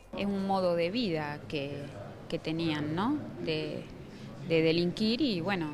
Es un modo de vida que tenían, ¿no? De delinquir y bueno,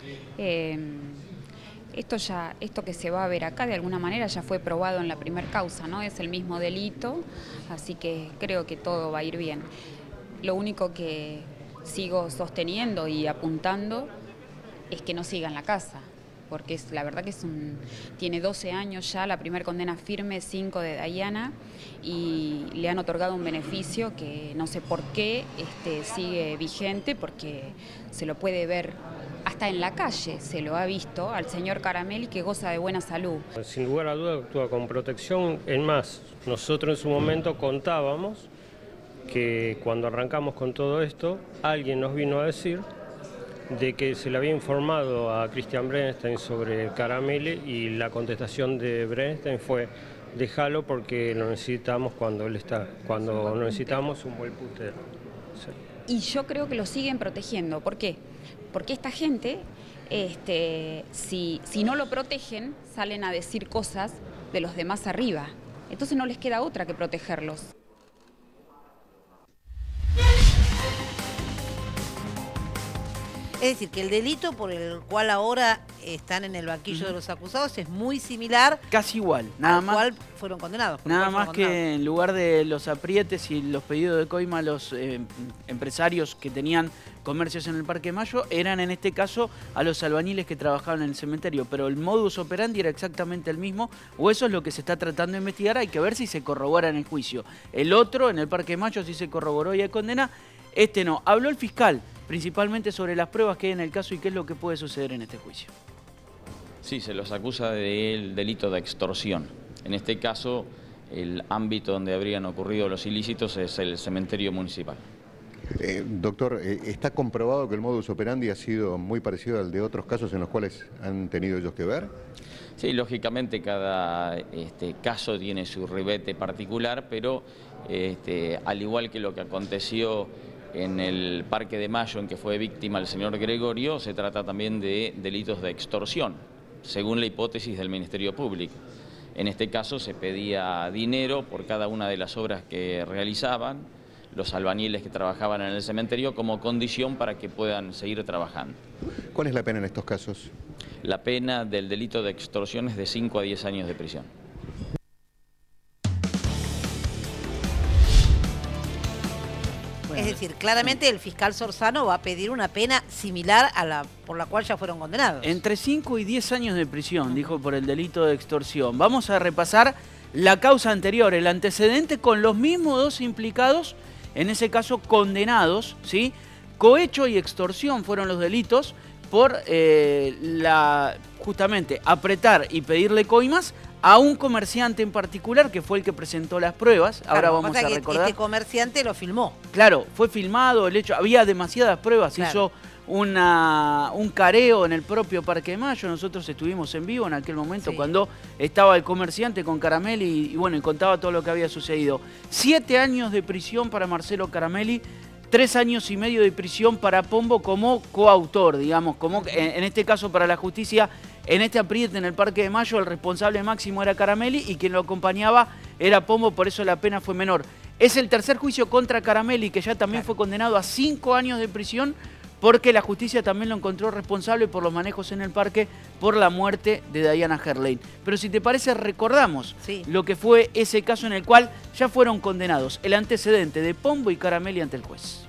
esto que se va a ver acá de alguna manera ya fue probado en la primer causa, ¿no? Es el mismo delito, así que creo que todo va a ir bien. Lo único que sigo sosteniendo y apuntando es que no siga en la casa, porque la verdad que tiene 12 años ya, la primera condena firme, 5 de Dayana, y le han otorgado un beneficio que no sé por qué sigue vigente, porque se lo puede ver hasta en la calle, se lo ha visto al señor Caramelli, que goza de buena salud. Sin lugar a duda actúa con protección. En más, nosotros en su momento contábamos que cuando arrancamos con todo esto, alguien nos vino a decir de que se le había informado a Cristian Brenstein sobre Caramelli y la contestación de Brenstein fue: déjalo porque lo necesitamos cuando necesitamos un buen putero. Sí. Y yo creo que lo siguen protegiendo. ¿Por qué? Porque esta gente, si no lo protegen, salen a decir cosas de los demás arriba. Entonces no les queda otra que protegerlos. Es decir, que el delito por el cual ahora están en el banquillo de los acusados es muy similar. Casi igual, nada más. Cual fueron condenados. Nada más que en lugar de los aprietes y los pedidos de coima a los empresarios que tenían comercios en el Parque Mayo, eran en este caso a los albañiles que trabajaban en el cementerio. Pero el modus operandi era exactamente el mismo, o eso es lo que se está tratando de investigar. Hay que ver si se corrobora en el juicio. El otro, en el Parque Mayo, sí se corroboró y hay condena. Este no. Habló el fiscal principalmente sobre las pruebas que hay en el caso y qué es lo que puede suceder en este juicio. Sí, se los acusa del delito de extorsión. En este caso, el ámbito donde habrían ocurrido los ilícitos es el cementerio municipal. Doctor, ¿está comprobado que el modus operandi ha sido muy parecido al de otros casos en los cuales han tenido ellos que ver? Sí, lógicamente cada caso tiene su ribete particular, pero al igual que lo que aconteció en el Parque de Mayo, en que fue víctima el señor Gregorio, se trata también de delitos de extorsión, según la hipótesis del Ministerio Público. En este caso se pedía dinero por cada una de las obras que realizaban los albañiles que trabajaban en el cementerio como condición para que puedan seguir trabajando. ¿Cuál es la pena en estos casos? La pena del delito de extorsión es de 5 a 10 años de prisión. Es decir, claramente el fiscal Sorzano va a pedir una pena similar a la por la cual ya fueron condenados. Entre 5 y 10 años de prisión, dijo, por el delito de extorsión. Vamos a repasar la causa anterior, el antecedente con los mismos dos implicados, en ese caso condenados, ¿sí? Cohecho y extorsión fueron los delitos por justamente apretar y pedirle coimas a un comerciante en particular, que fue el que presentó las pruebas. Ahora Claro, vamos a recordar. Este comerciante lo filmó. Claro, fue filmado el hecho, había demasiadas pruebas, claro. Hizo un careo en el propio Parque de Mayo. Nosotros estuvimos en vivo en aquel momento, sí, cuando estaba el comerciante con Caramelli y bueno, y contaba todo lo que había sucedido. 7 años de prisión para Marcelo Caramelli, 3 años y medio de prisión para Pombo como coautor, digamos, como en este caso para la justicia. En este apriete en el Parque de Mayo el responsable máximo era Caramelli y quien lo acompañaba era Pombo, por eso la pena fue menor. Es el tercer juicio contra Caramelli, que ya también fue condenado a 5 años de prisión porque la justicia también lo encontró responsable por los manejos en el parque por la muerte de Dayana Gerlain. Pero si te parece, recordamos lo que fue ese caso en el cual ya fueron condenados, el antecedente de Pombo y Caramelli ante el juez.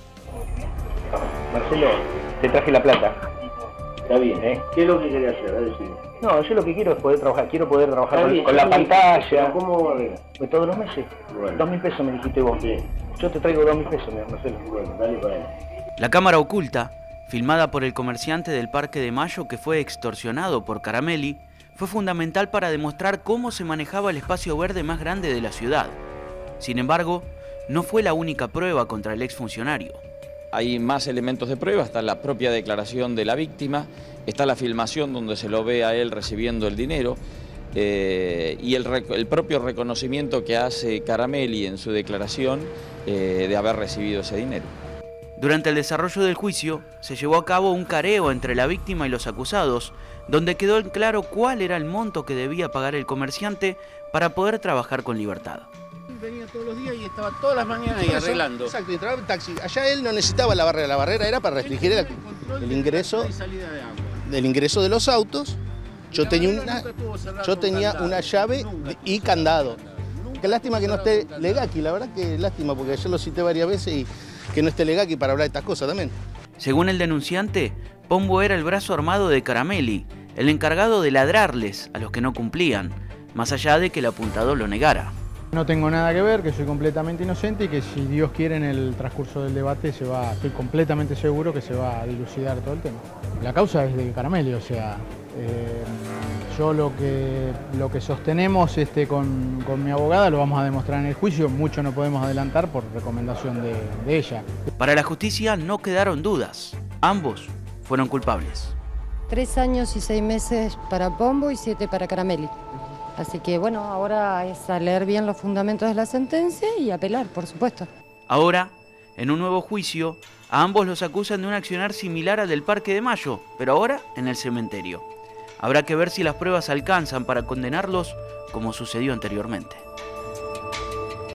Marcelo, te traje la plata. Está bien, ¿eh? ¿Qué es lo que querés hacer? No, yo lo que quiero es poder trabajar. Quiero poder trabajar con la pantalla. ¿Cómo va a ver? Pues todos los meses. Bueno. 2.000 pesos me dijiste vos. Sí. Yo te traigo 2.000 pesos, Marcelo. Bueno, dale para él. La cámara oculta, filmada por el comerciante del Parque de Mayo que fue extorsionado por Caramelli, fue fundamental para demostrar cómo se manejaba el espacio verde más grande de la ciudad. Sin embargo, no fue la única prueba contra el exfuncionario. Hay más elementos de prueba, está la propia declaración de la víctima, está la filmación donde se lo ve a él recibiendo el dinero y el propio reconocimiento que hace Caramelli en su declaración de haber recibido ese dinero. Durante el desarrollo del juicio se llevó a cabo un careo entre la víctima y los acusados, donde quedó en claro cuál era el monto que debía pagar el comerciante para poder trabajar con libertad. venía todos los días y estaba todas las mañanas ahí arreglando. Exacto, y entraba en taxi. Allá él no necesitaba la barrera era para restringir el ingreso, del ingreso de los autos. Yo tenía una llave y candado. Qué lástima que no esté Legaki, la verdad que lástima, porque ayer lo cité varias veces y que no esté Legaki para hablar de estas cosas también. Según el denunciante, Pombo era el brazo armado de Caramelli, el encargado de ladrarles a los que no cumplían, más allá de que el apuntado lo negara. No tengo nada que ver, que soy completamente inocente y que si Dios quiere en el transcurso del debate estoy completamente seguro que se va a dilucidar todo el tema. La causa es de Caramelli, o sea, yo lo que sostenemos con mi abogada lo vamos a demostrar en el juicio, mucho no podemos adelantar por recomendación de ella. Para la justicia no quedaron dudas, ambos fueron culpables. 3 años y 6 meses para Pombo y 7 para Caramelli. Así que bueno, ahora es a leer bien los fundamentos de la sentencia y apelar, por supuesto. Ahora, en un nuevo juicio, a ambos los acusan de un accionar similar al del Parque de Mayo, pero ahora en el cementerio. Habrá que ver si las pruebas alcanzan para condenarlos como sucedió anteriormente.